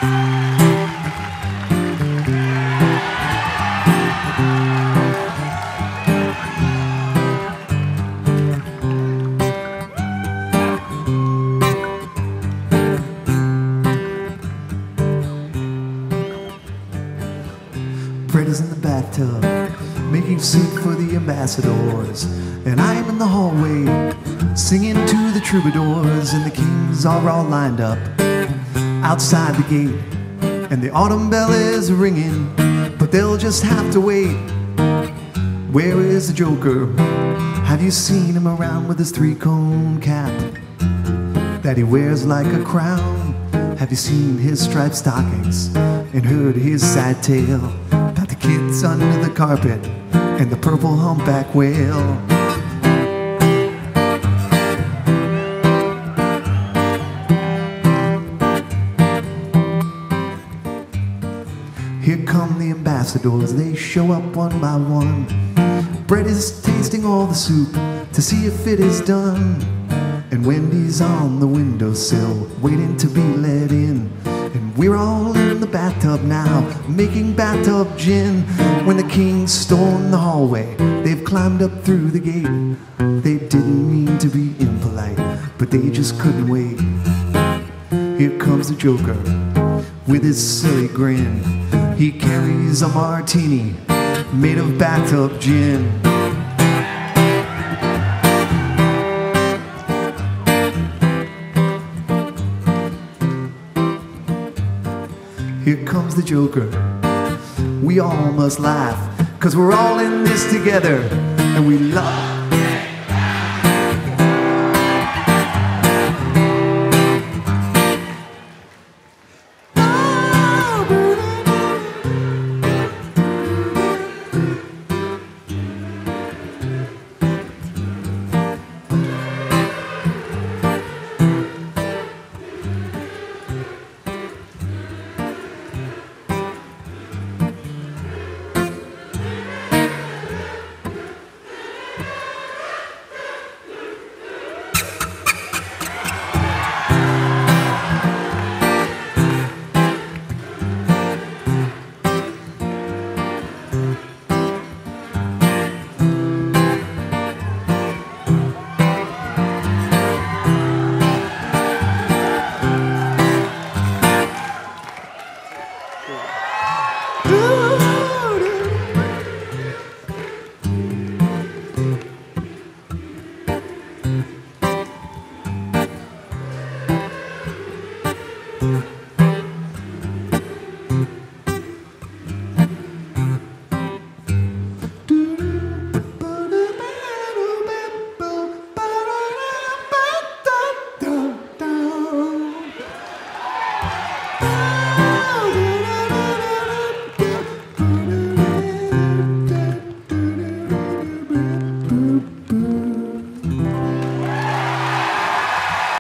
Fred is in the bathtub, making soup for the ambassadors. And I'm in the hallway, singing to the troubadours. And the kings are all lined up outside the gate. And the autumn bell is ringing, but they'll just have to wait. Where is the Joker? Have you seen him around with his three-cone cap that he wears like a crown? Have you seen his striped stockings and heard his sad tale about the kids under the carpet and the purple humpback whale? Here come the ambassadors, they show up one by one. Brett is tasting all the soup to see if it is done. And Wendy's on the windowsill, waiting to be let in. And we're all in the bathtub now, making bathtub gin. When the kings storm the hallway, they've climbed up through the gate. They didn't mean to be impolite, but they just couldn't wait. Here comes the Joker with his silly grin. He carries a martini made of bathtub gin. Here comes the Joker. We all must laugh, 'cause we're all in this together, and we love